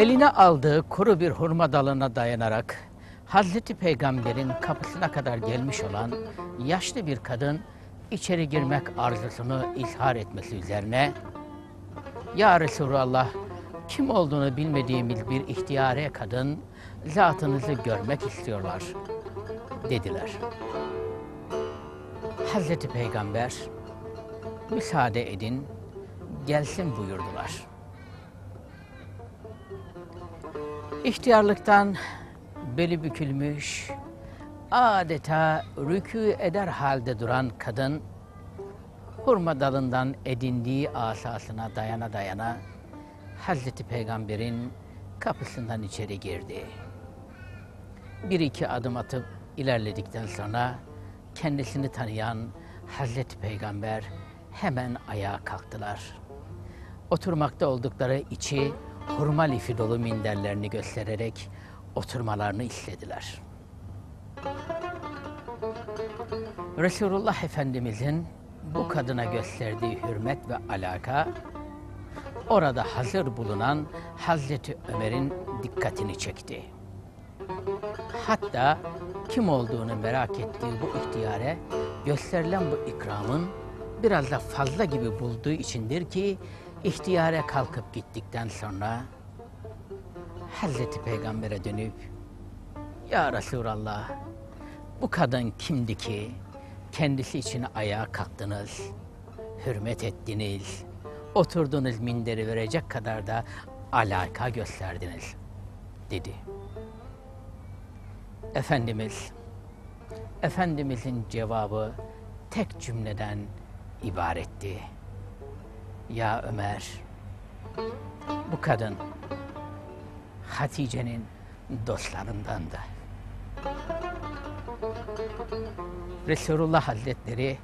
Eline aldığı kuru bir hurma dalına dayanarak Hazreti Peygamber'in kapısına kadar gelmiş olan yaşlı bir kadın içeri girmek arzusunu izhar etmesi üzerine "Ya Resulallah, kim olduğunu bilmediğimiz bir ihtiyare kadın zatınızı görmek istiyorlar," dediler. Hazreti Peygamber "Müsaade edin, gelsin," buyurdular. İhtiyarlıktan beli bükülmüş, adeta rükû eder halde duran kadın, hurma dalından edindiği asasına dayana dayana Hazreti Peygamber'in kapısından içeri girdi. Bir iki adım atıp ilerledikten sonra kendisini tanıyan Hazreti Peygamber hemen ayağa kalktılar. Oturmakta oldukları içi hurma lifi dolu minderlerini göstererek oturmalarını istediler. Resulullah Efendimizin bu kadına gösterdiği hürmet ve alaka, orada hazır bulunan Hazreti Ömer'in dikkatini çekti. Hatta kim olduğunu merak ettiği bu ihtiyare gösterilen bu ikramın biraz da fazla gibi bulduğu içindir ki ihtiyare kalkıp gittikten sonra Hazreti Peygamber'e dönüp "Ya Resulallah, bu kadın kimdi ki kendisi için ayağa kalktınız, hürmet ettiniz, oturduğunuz minderi verecek kadar da alaka gösterdiniz," dedi. Efendimizin cevabı tek cümleden ibaretti. "Ya Ömer, bu kadın Hatice'nin dostlarındandı." Resulullah Hazretleri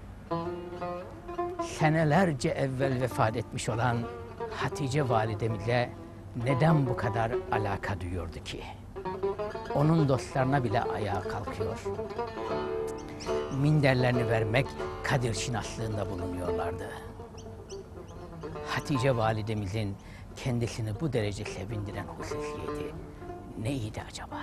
senelerce evvel vefat etmiş olan Hatice validemize neden bu kadar alaka duyuyordu ki? Onun dostlarına bile ayağa kalkıyor. Minderlerini vermek kadir şinaslığında bulunuyorlardı. Hatice validemizin kendisini bu derece sevindiren hususiyeti neydi acaba?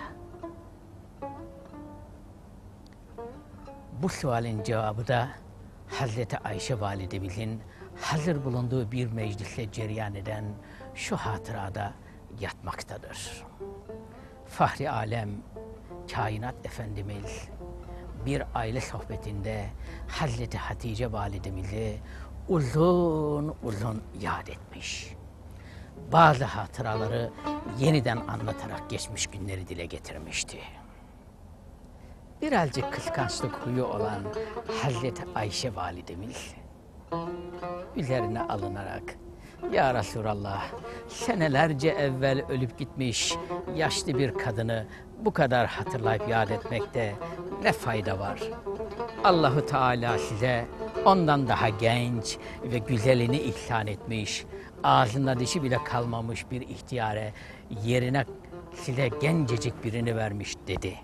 Bu sualin cevabı da Hazreti Ayşe validemizin hazır bulunduğu bir mecliste cereyan eden şu hatırada yatmaktadır. Fahri Alem, Kainat Efendimiz bir aile sohbetinde Hazreti Hatice validemizi uzun uzun yad etmiş. Bazı hatıraları yeniden anlatarak geçmiş günleri dile getirmişti. Birazcık kıskançlık huyu olan Hazreti Ayşe validemiz üzerine alınarak "Ya Resulallah, senelerce evvel ölüp gitmiş yaşlı bir kadını bu kadar hatırlayıp yad etmekte ne fayda var? Allahu Teala size ondan daha genç ve güzelini ihsan etmiş, ağzında dişi bile kalmamış bir ihtiyare yerine size gencecik birini vermiş," dedi.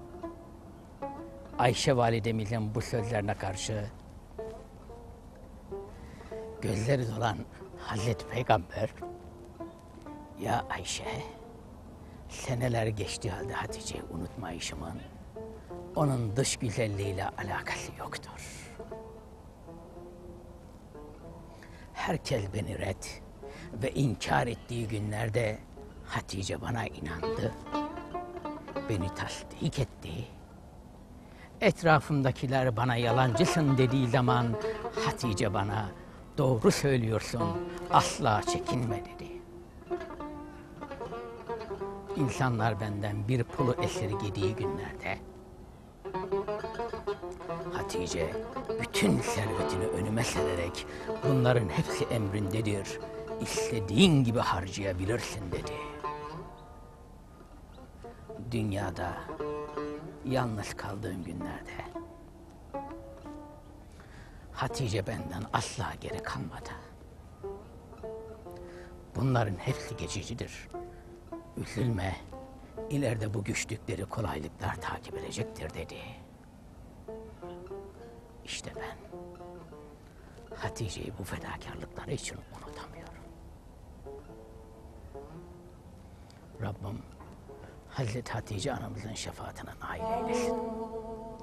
Ayşe validemizin bu sözlerine karşı gözleri dolan Hazreti Peygamber "Ya Ayşe, seneler geçti halde Hatice'yi unutmayışımın onun dış güzelliğiyle alakası yoktur. Herkes beni red ve inkar ettiği günlerde Hatice bana inandı, beni tasdik etti. Etrafımdakiler bana yalancısın dediği zaman Hatice bana doğru söylüyorsun, asla çekinme dedi. İnsanlar benden bir pulu esirgediği günlerde Hatice bütün servetini önüme sererek bunların hepsi emrindedir, istediğin gibi harcayabilirsin dedi. Dünyada yalnız kaldığım günlerde Hatice benden asla geri kalmadı. Bunların hepsi geçicidir. Üzülme, ileride bu güçlükleri kolaylıklar takip edecektir dedi. İşte ben Hatice'yi bu fedakarlıkları için unutamıyorum. Rabbim Hazreti Hatice anamızın şefaatine nail eylesin.